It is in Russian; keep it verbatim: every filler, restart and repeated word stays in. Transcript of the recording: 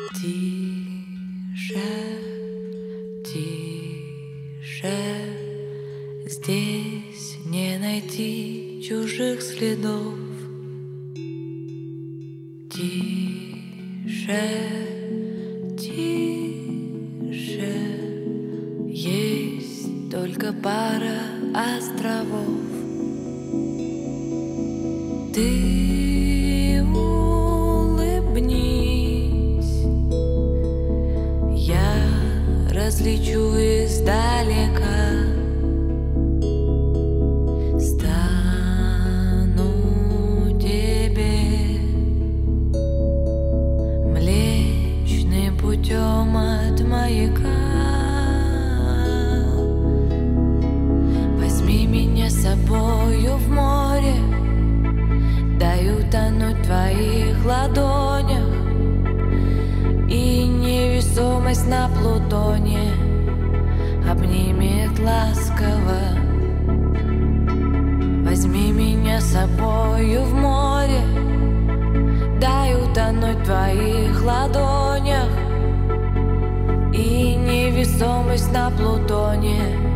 Тише, тише, здесь не найти чужих следов. Тише, тише, есть только пара островов. Ты улыбнись, я различу издалека. Стану тебе Млечным путем от маяка. Возьми меня с собою в море, дай утонуть в твоих ладонях, и невесомость на Плутоне обнимет ласково. Возьми меня с собою в море, дай утонуть в твоих ладонях, и невесомость на Плутоне